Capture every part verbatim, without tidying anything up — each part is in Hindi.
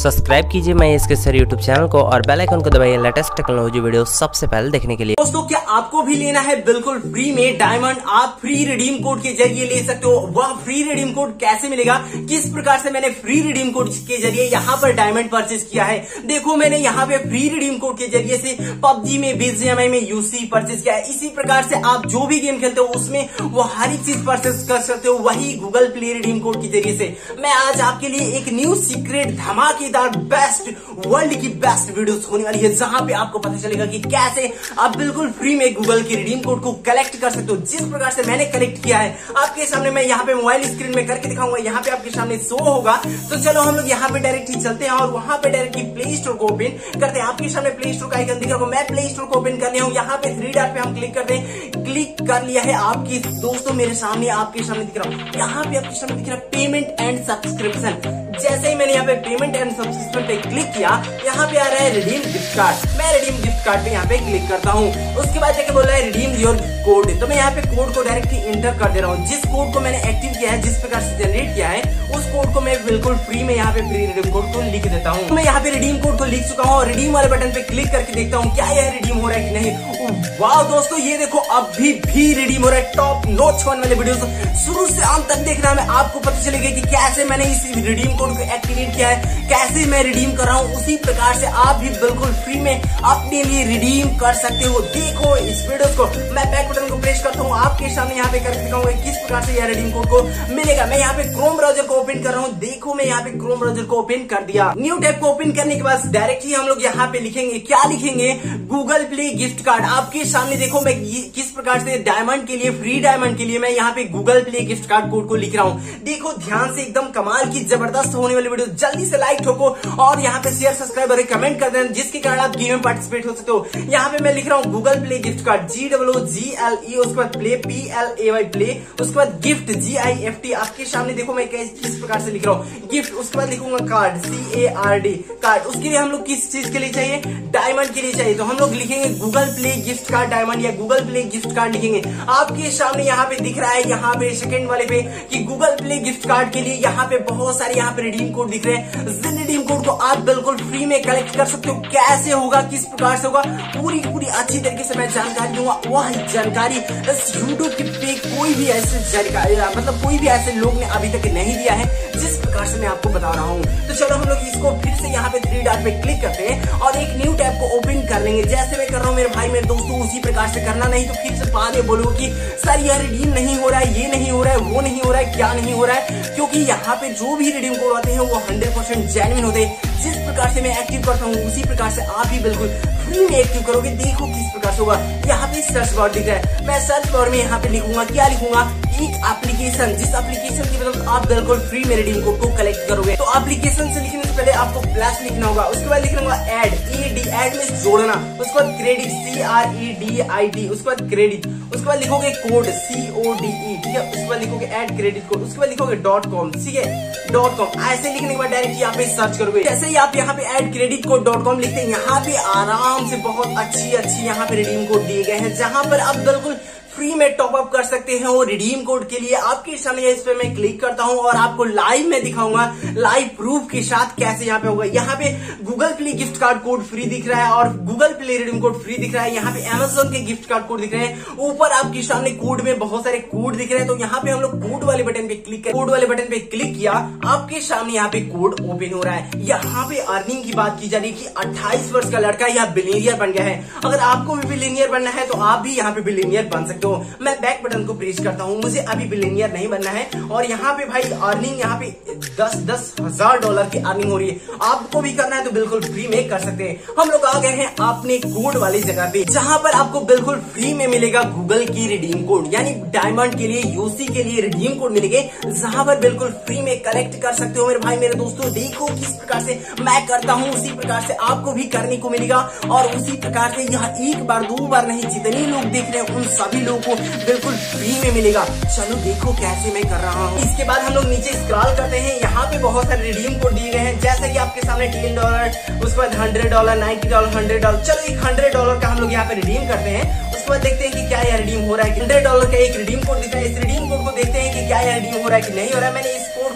सब्सक्राइब कीजिए मैं इसके सर यूट्यूब चैनल को और बेल आइकन को दबाइए लेटेस्ट टेक्नोलॉजी वीडियो सबसे पहले देखने के लिए। दोस्तों क्या आपको भी लेना है बिल्कुल फ्री में डायमंड? आप फ्री रिडीम कोड के जरिए ले सकते हो। वह फ्री रिडीम कोड कैसे मिलेगा, किस प्रकार से मैंने फ्री रिडीम कोड के जरिए यहाँ पर डायमंड परचेज किया है। देखो मैंने यहाँ पे फ्री रिडीम कोड के जरिए से पबजी में, बीजीएमआई में यूसी परचेज किया है। इसी प्रकार से आप जो भी गेम खेलते हो उसमें वो हर एक चीज परचेज कर सकते हो, वही गूगल प्ले रिडीम कोड के जरिए से। मैं आज आपके लिए एक न्यू सीक्रेट धमाकेदार बेस्ट वर्ल्ड की बेस्ट वीडियोस होने वाली है, जहां पे आपको पता चलेगा कि कैसे आप बिल्कुल फ्री में गूगल की रिडीम कोड को कलेक्ट कर सकते हो। जिस प्रकार से मैंने कलेक्ट किया है आपके सामने मैं यहाँ पे मोबाइल स्क्रीन में करके दिखाऊंगा, यहाँ पे आपके सामने शो होगा। तो चलो हम लोग यहाँ पे डायरेक्टली चलते हैं और वहां पे डायरेक्टली प्ले स्टोर को ओपन करते हैं। आपके सामने प्ले स्टोर का आइकन दिख रहा होगा, मैं प्ले स्टोर को ओपन करने हूँ। यहाँ पे थ्री डॉट पे हम क्लिक करते हैं, क्लिक कर लिया है। आपकी दोस्तों मेरे सामने आपके सामने दिख रहा हूँ, यहाँ पे आपके सामने दिख रहा है पेमेंट एंड सब्सक्रिप्शन। जैसे ही मैंने यहाँ पे पेमेंट एंड सब्सक्रिप्शन पे क्लिक किया, यहाँ पे आ रहा है रिडीम गिफ्ट कार्ड। मैं रिडीम गिफ्ट कार्ड पे यहाँ पे क्लिक करता हूँ। उसके बाद जाके बोल रहा है रिडीम योर कोड, तो मैं यहाँ पे कोड को डायरेक्टली इंटर कर दे रहा हूँ। जिस कोड को मैंने एक्टिव किया है, जिस प्रकार से जनरेट किया है, उस कोड को मैं बिल्कुल फ्री में यहाँ पे फ्री रिडीम कोड को लिख देता हूँ। मैं यहाँ पे रिडीम कोड को लिख चुका हूँ और रिडीम वाले बटन पे क्लिक करके देखता हूँ क्या यह रिडीम हो रहा है कि नहीं। वाह दोस्तों ये देखो अभी भी रिडीम हो रहा है। टॉप नॉच वन वाले वीडियो शुरू से अंत तक देखना है, आपको पता चलेगा कि कैसे मैंने इस रिडीम कोड को एक्टिवेट किया है, कैसे मैं रिडीम कर रहा हूँ। उसी प्रकार से आप भी बिल्कुल फ्री में अपने लिए रिडीम कर सकते हो। देखो इस वीडियो को मैं बैक बटन को प्रेस करता हूँ, आपके सामने यहाँ पे करके दिखाऊंगा किस प्रकार से यह रिडीम कोड को मिलेगा। मैं यहाँ पे क्रोम ब्राउजर को ओपन कर रहा हूँ। देखो मैं यहाँ पे क्रोम ब्राउजर को ओपन कर दिया। न्यू टैब को ओपन करने के बाद डायरेक्टली हम लोग यहाँ पे लिखेंगे, क्या लिखेंगे, गूगल प्ले गिफ्ट कार्ड। आपके सामने देखो मैं किस प्रकार से डायमंड के लिए, फ्री डायमंड के लिए मैं यहाँ पे Google Play gift card code को लिख रहा हूँ। देखो ध्यान से, एकदम कमाल की जबरदस्त होने वाली वीडियो। जल्दी से लाइक ठोको और यहाँ पे शेयर, सब्सक्राइब और कमेंट कर देना, जिसके कारण आप गेम में पार्टिसिपेट हो सकते हो। यहाँ पे मैं लिख रहा हूँ Google Play gift card, G W G L E, उसके बाद play P L A Y play, उसके बाद gift G I F T. आपके सामने देखो मैं किस प्रकार से लिख रहा हूँ गिफ्ट, उसके बाद लिखूंगा card, C A R D card. उसके लिए हम लोग किस चीज के लिए चाहिए, डायमंड के लिए चाहिए, तो हम लोग लिखेंगे Google Play gift card diamond या गूगल प्ले गिफ्ट कार्ड लिखेंगे। आपके सामने यहाँ पे दिख रहा है, यहाँ पे सेकंड वाले पे कि गूगल प्ले गिफ्ट कार्ड के लिए यहाँ पे बहुत सारे यहाँ पे रिडीम कोड दिख रहे हैं। जिन रिडीम कोड को आप बिल्कुल फ्री में कलेक्ट कर सकते हो। कैसे होगा, किस प्रकार से होगा, पूरी पूरी अच्छी तरीके से मैं जानकारी दूंगा। वह जानकारी इस यूट्यूब पे कोई भी ऐसे जानकारी, मतलब कोई भी ऐसे लोग ने अभी तक नहीं दिया है जिस प्रकार से मैं आपको बता रहा हूँ। तो चलो हम लोग इसको फिर से यहाँ पे थ्री डॉट पे क्लिक करते हैं और एक न्यू टैब को ओपन कर लेंगे। जैसे मैं कर रहा हूँ मेरे भाई मेरे दोस्तों, उसी प्रकार से करना, नहीं तो फिर से बाद में बोलो कि सर यह रिडीम नहीं हो रहा है, ये नहीं हो रहा है, वो नहीं हो रहा है, क्या नहीं हो रहा है। क्योंकि यहाँ पे जो भी रिडीम कोड आते हैं वो हंड्रेड परसेंट जेन्युइन होते हैं। जिस प्रकार से मैं एक्टिव करता हूँ उसी प्रकार से आप भी बिल्कुल फ्री में एक्टिव करोगे। देखो किस प्रकार से होगा। यहाँ पे सर्च बार दिख रहा है, मैं सर्च बार में यहाँ पे लिखूंगा, क्या लिखूंगा, एक एप्लीकेशन, जिस एप्लीकेशन की मदद आप बिल्कुल फ्री में रिडीम कोड को कलेक्ट करोगे। तो एप्लीकेशन से लिखने से पहले आपको प्लस लिखना होगा, उसके बाद लिखना होगा एड, ई डी, एड में जोड़ना, उसके बाद credit, C R E D I D, उसके बाद क्रेडिट, उसके बाद लिखोगे कोड, सी ओ डी ई, ठीक है, उसके बाद लिखोगे एड क्रेडिट कोड, उसके बाद लिखोगे डॉट कॉम, ठीक है, डॉट कॉम। ऐसे लिखने के बाद डायरेक्ट यहाँ पे सर्च करोगे। जैसे ही आप यहाँ पे add credit code dot com लिखते हैं, यहाँ पे आराम से बहुत अच्छी अच्छी यहाँ पे रिडीम कोड दिए गए हैं, जहां पर आप बिल्कुल फ्री में टॉप अप कर सकते हैं। वो रिडीम कोड के लिए आपके सामने इस पे मैं क्लिक करता हूं और आपको लाइव में दिखाऊंगा, लाइव प्रूफ के साथ कैसे यहाँ पे होगा। यहाँ पे Google Play gift card code free दिख रहा है और Google Play redeem code free दिख रहा है। यहाँ पे अमेजोन के गिफ्ट कार्ड कोड दिख रहे हैं। ऊपर आपके सामने कोड में बहुत सारे कोड दिख रहे हैं। तो यहाँ पे हम लोग कोड वाले बटन पे क्लिक कर, कोड वाले बटन पे क्लिक किया, आपके सामने यहाँ पे कोड ओपन हो रहा है। यहाँ पे अर्निंग की बात की जा रही है कि अट्ठाईस वर्ष का लड़का यहाँ बिलियनियर बन गया है। अगर आपको भी बिलियनियर बनना है तो आप भी यहाँ पे बिलियनियर बन सकते हो। मैं बैक बटन को प्रेस करता हूँ, मुझे अभी बिलियनियर नहीं बनना है। और यहाँ पे भाई अर्निंग यहाँ पे दस दस हजार डॉलर की अर्निंग हो रही है। आपको भी करना है तो बिल्कुल फ्री में कर सकते हैं। हम लोग आ गए हैं अपने कोड वाली जगह पे, जहां पर आपको बिल्कुल फ्री में मिलेगा गूगल की रिडीम कोड, यानी डायमंड के लिए, यूसी के लिए रिडीम कोड मिलेंगे, जहां पर बिल्कुल फ्री में कलेक्ट कर सकते हो। मेरे भाई मेरे दोस्तों देखो किस प्रकार से मैं करता हूँ, उसी प्रकार से आपको भी करने को मिलेगा। और उसी प्रकार से यह एक बार दो बार नहीं, जितने लोग देख रहे हैं उन सभी लोगों को बिल्कुल फ्री में मिलेगा। चलो देखो कैसे मैं कर रहा हूँ। इसके बाद हम लोग नीचे स्क्रॉल करते हैं, यहाँ पे बहुत सारे रिडीम कोड दिए गए हैं, जैसे कि आपके सामने टेन डॉलर, उसके बाद hundred dollar, ninety dollar, hundred dollar. चलो एक हंड्रेड डॉलर का हम लोग यहाँ पे रिडीम करते हैं। उसके बाद देखते हैं कि क्या यह रिडीम हो रहा है। हंड्रेड डॉलर का एक रिडीम कोड दिख रहा है, इस रिडीम कोड को देखते हैं कि क्या यह रिडीम हो रहा है कि नहीं हो रहा है। मैंने इस कोड को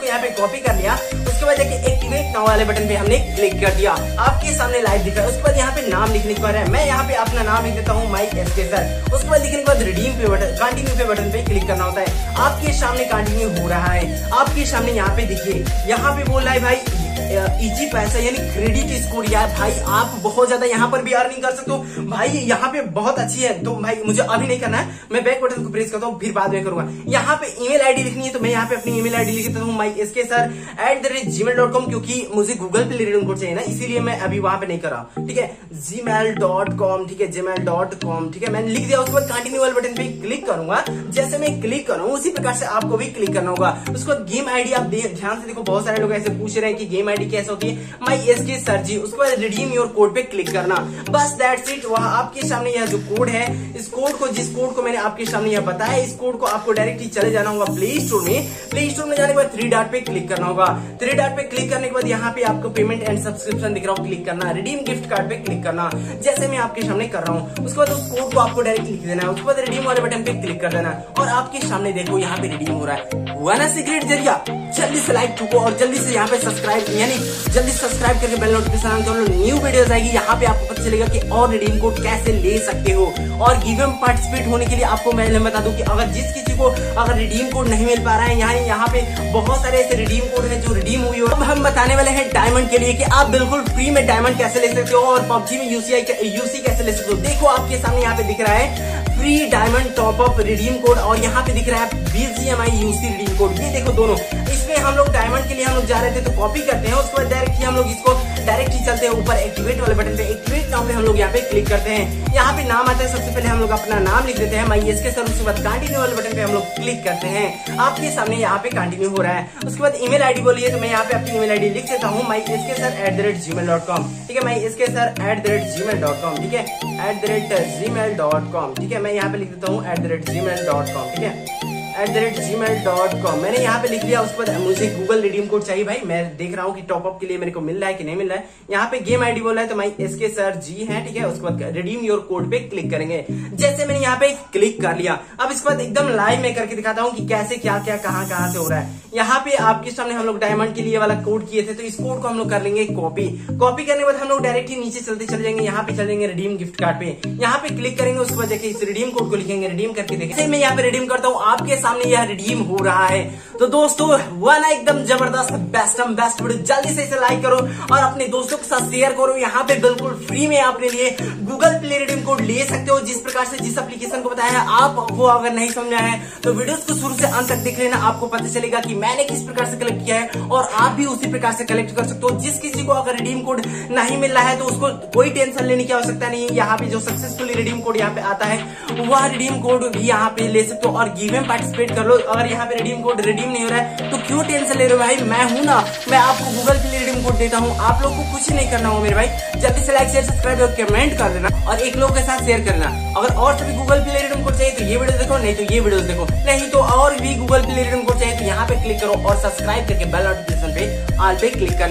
यहाँ पे कॉपी कर लिया। उसके बाद जाके एक्टिवेट नाउ वाले बटन पे हमने क्लिक कर दिया, आपके सामने लाइव दिख रहा है। उसके बाद यहाँ पे नाम लिखने को है, मैं यहाँ पे अपना नाम लिख देता हूँ माई एस के सर। उसके बाद लिखने के बाद रिडीम पे बटन, कंटिन्यू पे बटन पे क्लिक करना होता है। आपके सामने कंटिन्यू हो रहा है, आपके सामने यहाँ पे देखिए, यहाँ पे बोल रहा है भाई इजी पैसा यानी क्रेडिट स्कोर। यार भाई आप बहुत ज्यादा यहाँ पर भी अर्निंग कर सकते हो भाई, यहाँ पे बहुत अच्छी है। तो भाई मुझे अभी नहीं करना है, मैं बैक बटन को प्रेस करता हूँ, फिर बाद में करूंगा। यहाँ पे ईमेल आईडी लिखनी है, तो मैं यहाँ पे अपनी ईमेल आईडी लिख देता हूँ my S K sir at the rate gmail dot com, क्योंकि मुझे गूगल पे रिडीम कोड चाहिए ना, इसीलिए मैं अभी वहां पे नहीं कर रहा। ठीक है, जी मेल डॉट कॉम, ठीक है, जी मेल डॉट कॉम, ठीक है, मैंने लिख दिया। उसके बाद कंटिन्यू वाले बटन पे क्लिक करूंगा। जैसे मैं क्लिक करूँ उसी प्रकार से आपको भी क्लिक करना होगा। उसके बाद गेम आईडी आप ध्यान से देखो, बहुत सारे लोग ऐसे पूछ रहे हैं कि गेम आईडी कैसे होती है, my S K sir ji. उसके बाद रिडीम योर कोड पे क्लिक करना, बस दैट्स इट। वहां आपके सामने यह जो कोड है, इस कोड को, जिस कोड को मैंने आपके सामने यह बताया, इस कोड को आपको डायरेक्टली चले जाना होगा प्ले स्टोर में। प्ले स्टोर में जाने के बाद थ्री डॉट पे क्लिक करना होगा। थ्री डॉट पे क्लिक करने के बाद यहाँ पे आपको पेमेंट एंड सब्सक्रिप्शन दिख रहा हो, क्लिक करना। रिडीम गिफ्ट कार्ड पे क्लिक करना, जैसे मैं आपके सामने कर रहा हूँ। उसके बाद उस कोड को आपको डायरेक्ट लिख देना है। उसके बाद रिडीम वाले बटन पे क्लिक कर देना और आपके सामने देखो यहाँ पे रिडीम हो रहा है। हुआ ना सीक्रेट जरिया, जल्दी से लाइक ठोको और जल्दी से यहाँ पे सब्सक्राइब, यानी जल्दी सब्सक्राइब करके बेल नोटिफिकेशन ऑन कर लो। न्यू वीडियोस आएगी, यहाँ पे आपको पता चलेगा कि और रिडीम कोड कैसे ले सकते हो। और गिव में पार्टिसिपेट होने के लिए आपको मैं बता दूं कि अगर जिस किसी को अगर रिडीम कोड नहीं मिल पा रहा है, यानी यहाँ पे बहुत सारे ऐसे रिडीम कोड है जो रिडीम हुई हो। अब हम बताने वाले हैं डायमंड के लिए कि आप बिल्कुल फ्री में डायमंड कैसे ले सकते हो और पबजी में यूसीआई यूसी कैसे ले सकते हो। देखो आपके सामने यहाँ पे दिख रहा है free diamond top up redeem code और यहाँ पे दिख रहा है बीजीएमआई यूसी रिडीम कोड। ये देखो दोनों, इसमें हम लोग डायमंड के लिए हम लोग जा रहे थे तो कॉपी करते हैं। उसके बाद डायरेक्ट हम लोग इसको डायरेक्ट ही चलते हैं ऊपर एक्टिवेट वाले बटन पे, एक्टिवेट नाउ पे हम लोग यहाँ पे क्लिक करते हैं। यहाँ पे नाम आता है, सबसे पहले हम लोग अपना नाम लिख देते हैं माई एस के सर। उसके बाद कंटिन्यू वाले बटन पे हम लोग क्लिक करते हैं, आपके सामने यहाँ पे कंटिन्यू हो रहा है। उसके बाद ईमेल आईडी बोलिए, तो मैं यहाँ पे अपनी ईमेल आईडी लिख देता हूँ my S K sir at the rate gmail dot com. ठीक है, my S K sir at the rate gmail dot com, ठीक है, at the rate gmail dot com. ठीक है, मैं यहाँ पे लिख देता हूँ at the rate gmail dot com, ठीक है, at the rate gmail dot com मैंने यहाँ पे लिख लिया। उसके बाद मुझे गूगल रिडीम कोड चाहिए भाई, मैं देख रहा हूँ कि टॉपअप के लिए मेरे को मिल रहा है कि नहीं मिल रहा है। यहाँ पे गेम आईडी बोल रहा है, तो माई एस के सर जी है, ठीक है। उसके बाद रिडीम योर कोड पे क्लिक करेंगे, जैसे मैंने यहाँ पे क्लिक कर लिया। अब इसके बाद एकदम लाइव में करके दिखाता हूँ कि कैसे क्या क्या कहाँ कहाँ से हो रहा है। यहाँ पे आपके सामने हम लोग डायमंड के लिए वाला कोड किए थे, तो इस कोड को हम लोग कर लेंगे कॉपी। कॉपी करने के बाद हम लोग डायरेक्ट ही नीचे चलते चले जाएंगे, यहाँ पे चल जाएंगे रिडीम गिफ्ट कार्ड पे, यहाँ पे क्लिक करेंगे। उसके बाद जाके इस रिडीम कोड को लिखेंगे, रिडीम करके देखेंगे। मैं यहाँ पे रिडीम करता हूँ, आपके सामने यह रिडीम हो रहा है। तो दोस्तों हुआ ना एकदम जबरदस्त, बेस्ट बेस्ट वीडियो। जल्दी से इसे लाइक करो और अपने दोस्तों के साथ शेयर करो। यहाँ पे बिल्कुल फ्री में अपने लिए गूगल प्ले रिडीम कोड ले सकते हो, जिस प्रकार से जिस एप्लीकेशन को बताया है। आप वो अगर नहीं समझा है तो वीडियोस को शुरू से अंत तक देख लेना, आपको पता चलेगा कि मैंने किस प्रकार से कलेक्ट किया है और आप भी उसी प्रकार से कलेक्ट कर सकते हो। जिस किसी को अगर रिडीम कोड नहीं मिल रहा है तो उसको कोई टेंशन लेने की आवश्यकता नहीं है। यहाँ पे जो सक्सेसफुली रिडीम कोड यहाँ पे आता है वह रिडीम कोड भी यहाँ पे ले सकते हो और गिव में पार्टिसिपेट कर लो। अगर यहाँ पे रिडीम कोड रिडीम नहीं हो रहा है तो क्यों टेंशन ले रहे हो भाई, मैं हूं ना, मैं आपको गूगल पे रिडीम कोड देता हूं। आप लोग को कुछ नहीं करना हो मेरे भाई, जल्दी से लाइक शेयर सब्सक्राइब और कमेंट कर देना और एक लोग के साथ शेयर करना। अगर और सभी गूगल पे रिडीम कोड चाहिए तो ये वीडियो देखो, नहीं तो ये वीडियो देखो, नहीं तो और भी गूगल पे रिडीम कोड चाहिए तो यहाँ पे क्लिक करो और सब्सक्राइब करके बेल नोटिफिकेशन पे ऑल पे क्लिक करना।